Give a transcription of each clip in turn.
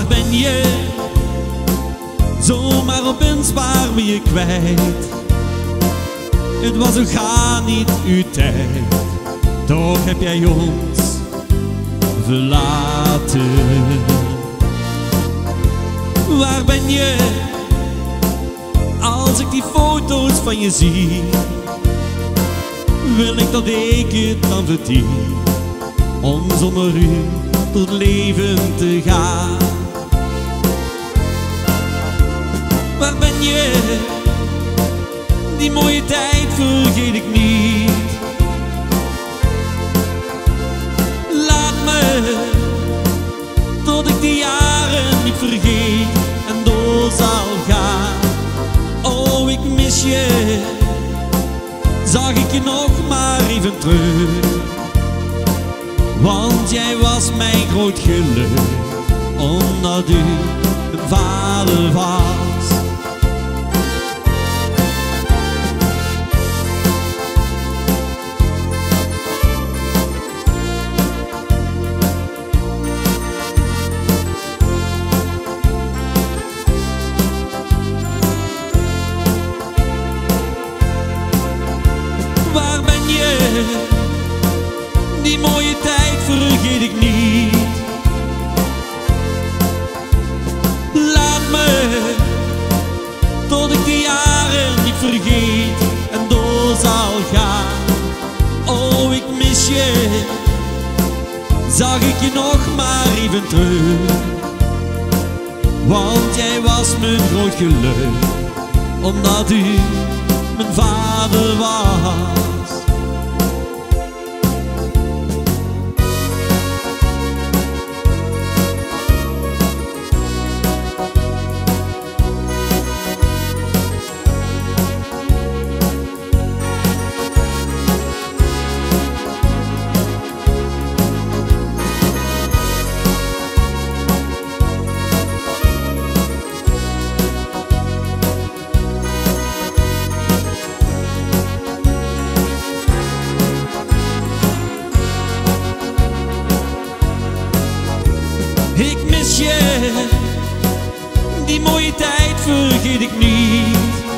ben je? Zomaar opeens waren we je kwijt. Het was ook ga niet uw tijd, toch heb jij ons verlaten. Waar ben je? Als ik die foto's van je zie, wil ik dat ik het dan verdien om zonder u door het leven te gaan. Waar ben je? Die mooie tijd vergeet ik niet. Laat me tot ik die jaren niet vergeet en door zal gaan. Oh, ik mis je. Zag ik je nog maar even terug, want jij was mijn groot geluk, omdat u mijn vader was. Waar ben je? Die mooie tijd vergeet ik niet. Laat me tot ik die jaren niet vergeet en door zal gaan. Oh, ik mis je. Zag ik je nog maar even terug, want jij was mijn groot geluk, omdat u mijn vader was. Ik mis je, die mooie tijd vergeet ik niet.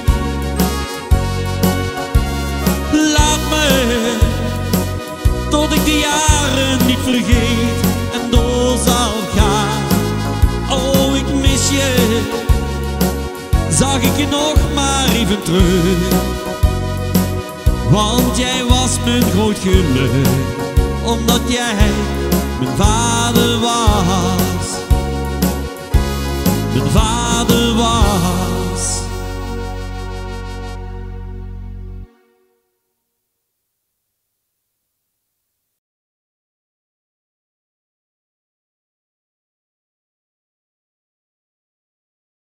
Laat me tot ik die jaren niet vergeet en door zal gaan. Oh, ik mis je. Zag ik je nog maar even terug, want jij was mijn groot geluk, omdat jij mijn vader was.